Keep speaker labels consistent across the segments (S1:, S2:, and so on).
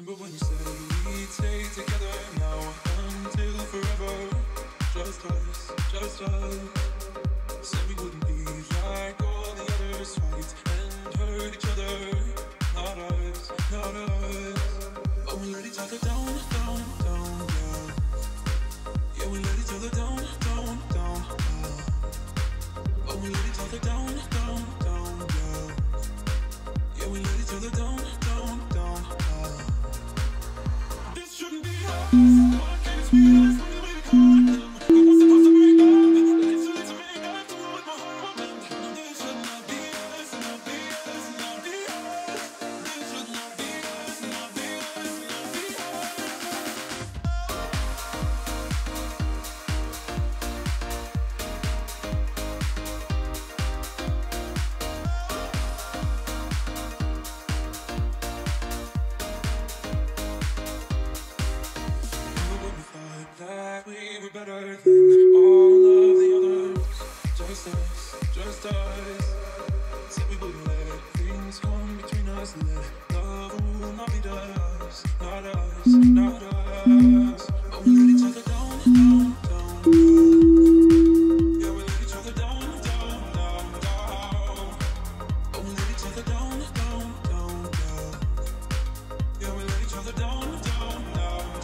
S1: Remember when you said we'd stay together now until forever? Just us, just us. Said we wouldn't be like all the others, fight and hurt each other. Not us, not us. But we let each other down, down, down, yeah. Yeah, we let each other down, down, down, yeah. But we let each other down, down, down, yeah. Yeah, we let each other down, down, down, yeah. This shouldn't be us. Why can't it be us? When we become them, we were supposed to break up. It's too late to make up to what my heart meant. No, this should not be us, not be us, not be us. This should not be us, not be us, not be us. When we thought that we were better than all of the others, just us, just us. Said we wouldn't let things come between us, let love rule, not be us, not us, not us. But we let each other down, down, down, down. Yeah, we let each other down, down, down, down. But we let each other down, down, down, down. Yeah, we let each other down, down, down, down.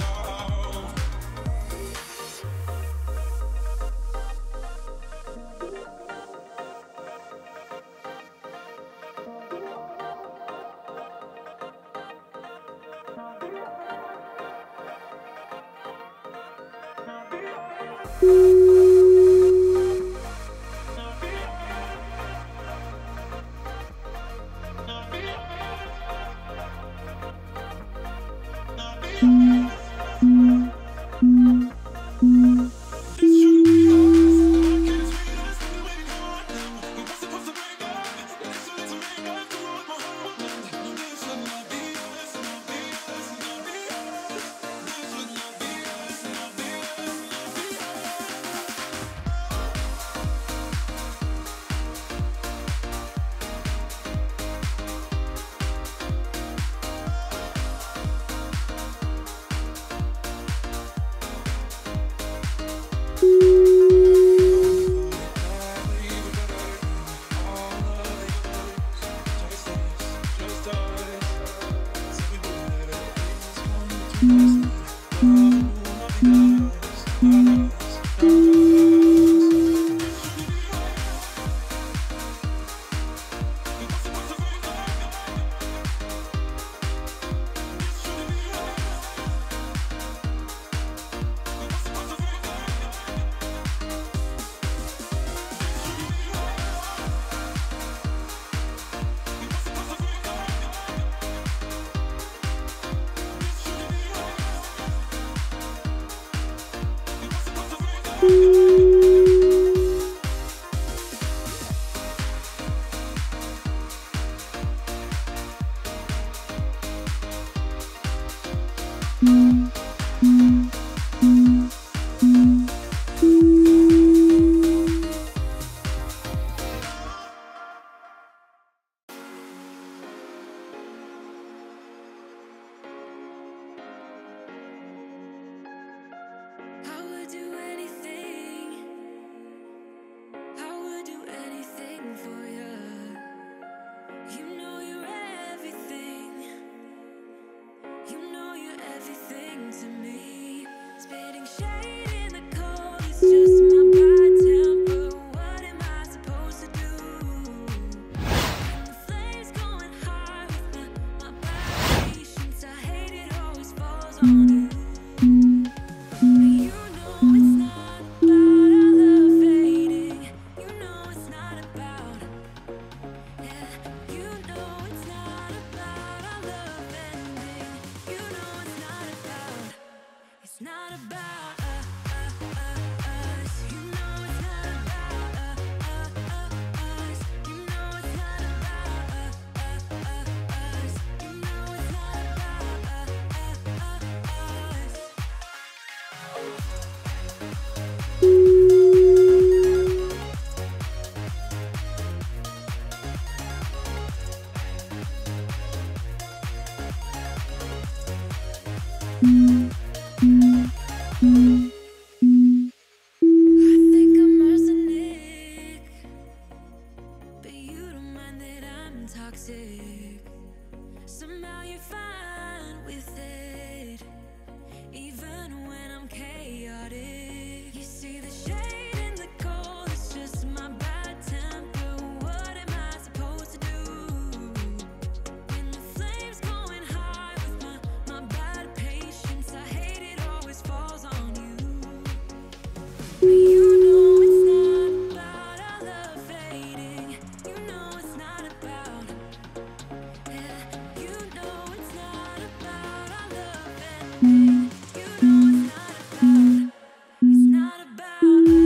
S2: think I'm arsenic, but you don't mind that I'm toxic. Somehow you're fine with it, even when I'm chaotic. You see the shade in the cold, it's just my bad temper. What am I supposed to do when the flame's going high with my bad patience? I hate it always falls on you. But you know it's not about our love fading. You know it's not about, yeah. You know it's not about our love ending. You know it's not about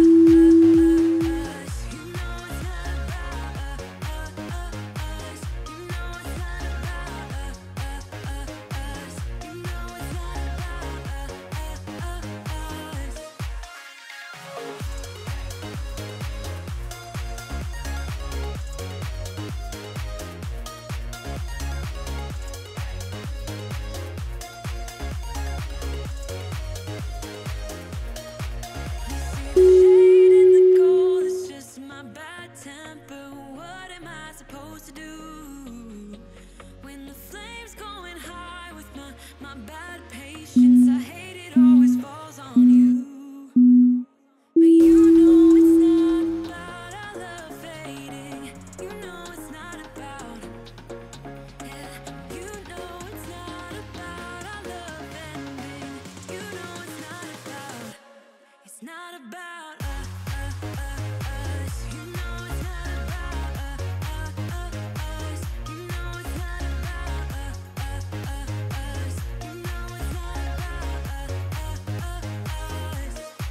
S2: us. You know it's not about us. You know it's not about us. You know it's not about us. Shade in the cold, it's just my bad temper. What am I supposed to do when the flame's going high with my bad patience? I hate it always falls on you. But you know it's not about our love fading. You know it's not about, yeah. You know it's not about our love ending. You know it's not about, it's not about us. You know it's not about us. You know it's not about us. You know it's not about us.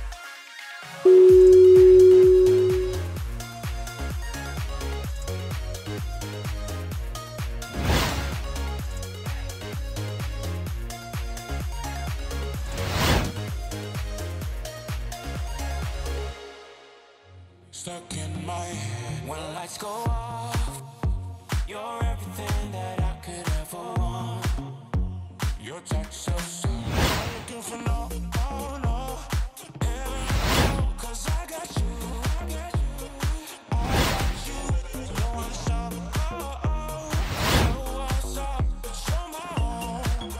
S1: Stuck in my head. When lights go off, you're everything that I could ever want. Your touch so soon. I'm looking for no, oh no. Heaven, no, 'cause I got you. I got you. No one's up, oh, oh. No one's up, but you're my own.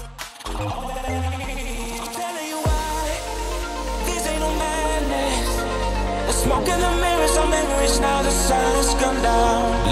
S1: I'm telling you why. This ain't no madness. The smoke in the mirrors, our memories now, the silence come down.